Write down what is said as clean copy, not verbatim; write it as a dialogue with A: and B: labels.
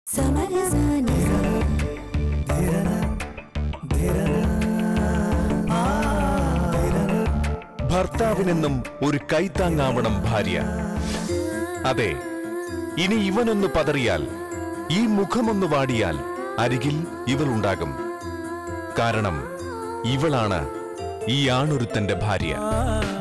A: ഭർത്താവിനെന്നും ഒരു കൈത്താങ്ങാവണം ഭാര്യ. അതെ, ഇനി ഇവനൊന്ന് പതറിയാൽ, ഈ മുഖമൊന്ന് വാടിയാൽ അരികിൽ ഇവളുണ്ടാകും. കാരണം ഇവളാണ് ഈ ആണൊരുത്തന്റെ ഭാര്യ.